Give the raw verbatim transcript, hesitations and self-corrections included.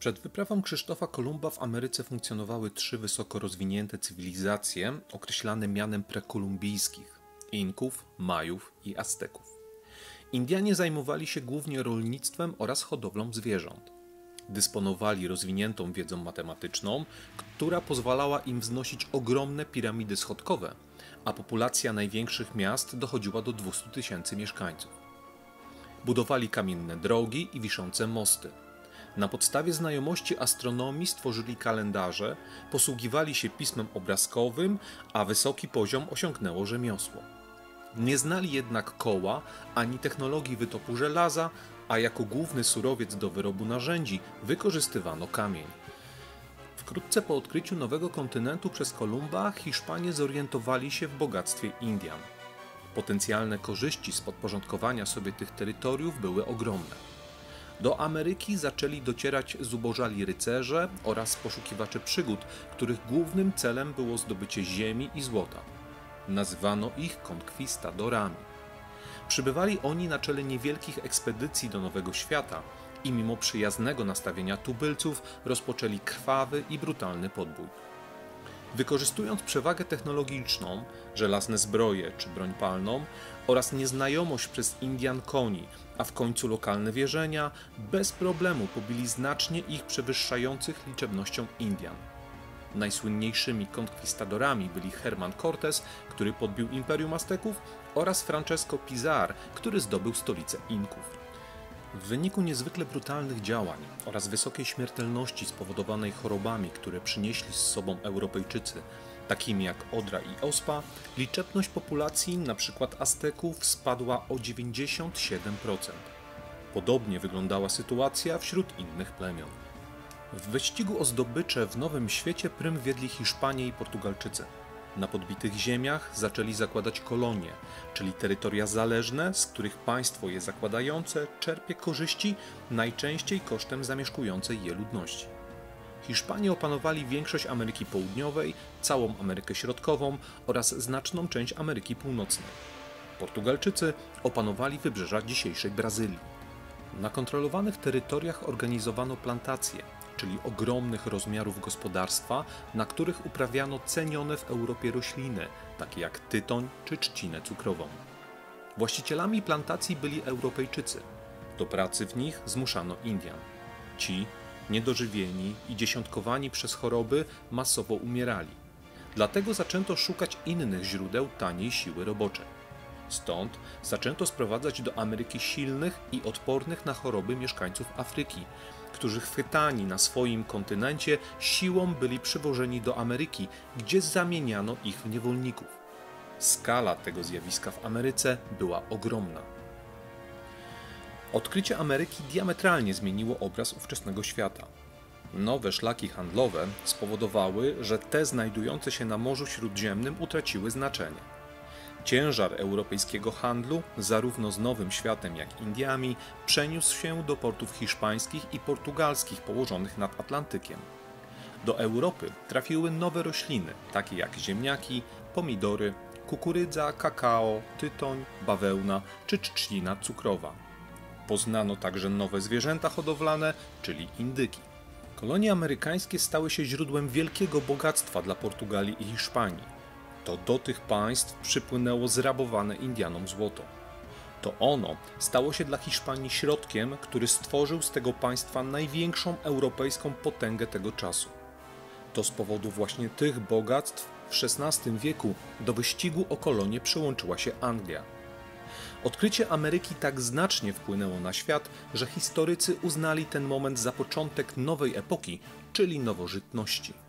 Przed wyprawą Krzysztofa Kolumba w Ameryce funkcjonowały trzy wysoko rozwinięte cywilizacje określane mianem prekolumbijskich: Inków, Majów i Azteków. Indianie zajmowali się głównie rolnictwem oraz hodowlą zwierząt. Dysponowali rozwiniętą wiedzą matematyczną, która pozwalała im wznosić ogromne piramidy schodkowe, a populacja największych miast dochodziła do dwustu tysięcy mieszkańców. Budowali kamienne drogi i wiszące mosty. Na podstawie znajomości astronomii stworzyli kalendarze, posługiwali się pismem obrazkowym, a wysoki poziom osiągnęło rzemiosło. Nie znali jednak koła ani technologii wytopu żelaza, a jako główny surowiec do wyrobu narzędzi wykorzystywano kamień. Wkrótce po odkryciu nowego kontynentu przez Kolumba Hiszpanie zorientowali się w bogactwie Indian. Potencjalne korzyści z podporządkowania sobie tych terytoriów były ogromne. Do Ameryki zaczęli docierać zubożali rycerze oraz poszukiwacze przygód, których głównym celem było zdobycie ziemi i złota. Nazywano ich konkwistadorami. Przybywali oni na czele niewielkich ekspedycji do Nowego Świata i mimo przyjaznego nastawienia tubylców rozpoczęli krwawy i brutalny podbój. Wykorzystując przewagę technologiczną, żelazne zbroje czy broń palną oraz nieznajomość przez Indian koni, a w końcu lokalne wierzenia, bez problemu pobili znacznie ich przewyższających liczebnością Indian. Najsłynniejszymi konkwistadorami byli Herman Cortés, który podbił Imperium Azteków, oraz Francesco Pizar, który zdobył stolicę Inków. W wyniku niezwykle brutalnych działań oraz wysokiej śmiertelności spowodowanej chorobami, które przynieśli z sobą Europejczycy, takimi jak odra i ospa, liczebność populacji np. Azteków spadła o dziewięćdziesiąt siedem procent. Podobnie wyglądała sytuacja wśród innych plemion. W wyścigu o zdobycze w Nowym Świecie prym wiedli Hiszpanie i Portugalczycy. Na podbitych ziemiach zaczęli zakładać kolonie, czyli terytoria zależne, z których państwo je zakładające czerpie korzyści, najczęściej kosztem zamieszkującej je ludności. Hiszpanie opanowali większość Ameryki Południowej, całą Amerykę Środkową oraz znaczną część Ameryki Północnej. Portugalczycy opanowali wybrzeża dzisiejszej Brazylii. Na kontrolowanych terytoriach organizowano plantacje, czyli ogromnych rozmiarów gospodarstwa, na których uprawiano cenione w Europie rośliny, takie jak tytoń czy trzcinę cukrową. Właścicielami plantacji byli Europejczycy. Do pracy w nich zmuszano Indian. Ci, niedożywieni i dziesiątkowani przez choroby, masowo umierali. Dlatego zaczęto szukać innych źródeł taniej siły roboczej. Stąd zaczęto sprowadzać do Ameryki silnych i odpornych na choroby mieszkańców Afryki, którzy chwytani na swoim kontynencie siłą byli przywożeni do Ameryki, gdzie zamieniano ich w niewolników. Skala tego zjawiska w Ameryce była ogromna. Odkrycie Ameryki diametralnie zmieniło obraz ówczesnego świata. Nowe szlaki handlowe spowodowały, że te znajdujące się na Morzu Śródziemnym utraciły znaczenie. Ciężar europejskiego handlu, zarówno z Nowym Światem, jak i Indiami, przeniósł się do portów hiszpańskich i portugalskich położonych nad Atlantykiem. Do Europy trafiły nowe rośliny, takie jak ziemniaki, pomidory, kukurydza, kakao, tytoń, bawełna czy trzcina cukrowa. Poznano także nowe zwierzęta hodowlane, czyli indyki. Kolonie amerykańskie stały się źródłem wielkiego bogactwa dla Portugalii i Hiszpanii. To do tych państw przypłynęło zrabowane Indianom złoto. To ono stało się dla Hiszpanii środkiem, który stworzył z tego państwa największą europejską potęgę tego czasu. To z powodu właśnie tych bogactw w szesnastym wieku do wyścigu o kolonie przyłączyła się Anglia. Odkrycie Ameryki tak znacznie wpłynęło na świat, że historycy uznali ten moment za początek nowej epoki, czyli nowożytności.